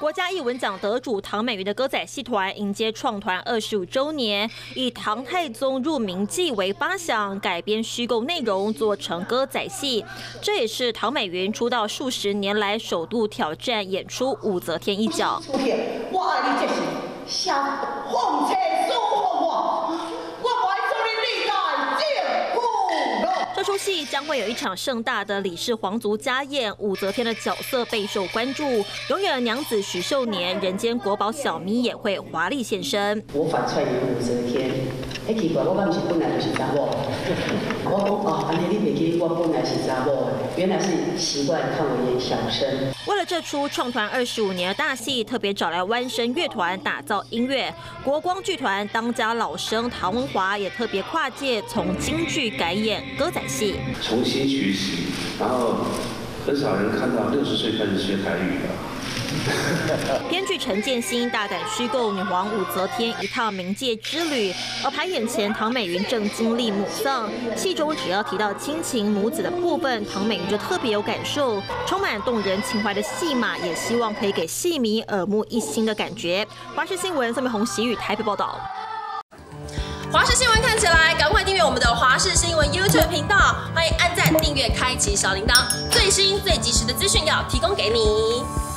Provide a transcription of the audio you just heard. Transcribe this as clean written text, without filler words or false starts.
国家艺文奖得主唐美云的歌仔戏团迎接创团25周年，以唐太宗入冥记为发想，改编虚构内容做成歌仔戏。这也是唐美云出道数十年来首度挑战演出武则天一角。 我爱你这是小风车舒服我不爱做你历代政府了。 这出戏将会有一场盛大的李氏皇族家宴，武则天的角色备受关注。永远娘子许秀年、人间国宝小咪也会华丽现身。 我反串演武则天，奇怪，我敢不是本来就是查某。我讲哦，安尼你袂记我本来是查某，原来是习惯看我演小生。 为了这出创团25年的大戏，特别找来湾声乐团打造音乐。国光剧团当家老生唐文华也特别跨界，从京剧改演歌仔戏， 重新学习，然后很少人看到60岁开始学台语的。 编剧陈建新大胆虚构女皇武则天一趟冥界之旅，而排演前唐美云正经历母丧，戏中只要提到亲情母子的部分，唐美云就特别有感受，充满动人情怀的戏码，也希望可以给戏迷耳目一新的感觉。华视新闻宋美红、喜雨台北报道。 华视新闻看起来，赶快订阅我们的华视新闻 YouTube 频道，欢迎按赞、订阅、开启小铃铛，最新最及时的资讯要提供给你。